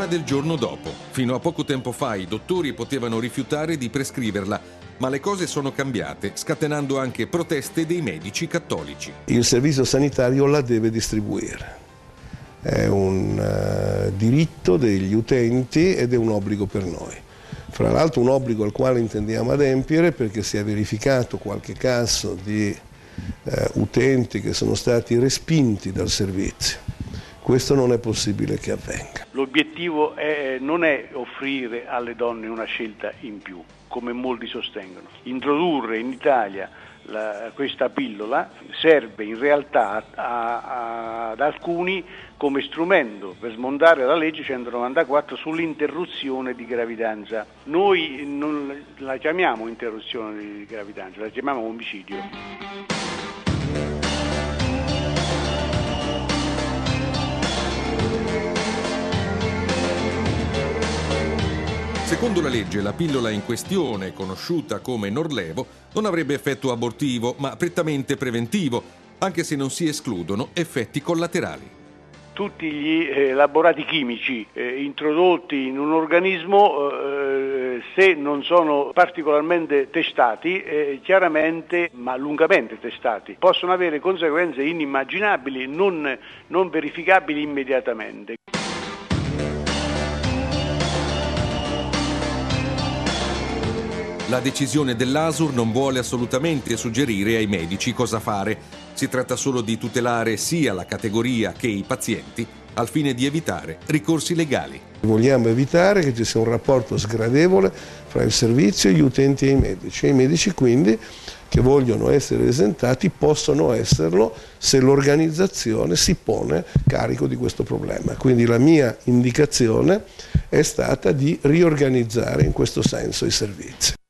cura del giorno dopo. Fino a poco tempo fa i dottori potevano rifiutare di prescriverla, ma le cose sono cambiate, scatenando anche proteste dei medici cattolici. Il servizio sanitario la deve distribuire. È un diritto degli utenti ed è un obbligo per noi. Fra l'altro un obbligo al quale intendiamo adempiere perché si è verificato qualche caso di utenti che sono stati respinti dal servizio. Questo non è possibile che avvenga. L'obiettivo non è offrire alle donne una scelta in più, come molti sostengono. Introdurre in Italia questa pillola serve in realtà ad alcuni come strumento per smontare la legge 194 sull'interruzione di gravidanza. Noi non la chiamiamo interruzione di gravidanza, la chiamiamo omicidio. Secondo la legge, la pillola in questione, conosciuta come Norlevo, non avrebbe effetto abortivo, ma prettamente preventivo, anche se non si escludono effetti collaterali. Tutti gli elaborati chimici introdotti in un organismo, se non sono particolarmente testati, chiaramente, ma lungamente testati, possono avere conseguenze inimmaginabili, non verificabili immediatamente. La decisione dell'ASUR non vuole assolutamente suggerire ai medici cosa fare. Si tratta solo di tutelare sia la categoria che i pazienti al fine di evitare ricorsi legali. Vogliamo evitare che ci sia un rapporto sgradevole fra il servizio, gli utenti e i medici. E i medici quindi che vogliono essere esentati possono esserlo se l'organizzazione si pone carico di questo problema. Quindi la mia indicazione è stata di riorganizzare in questo senso i servizi.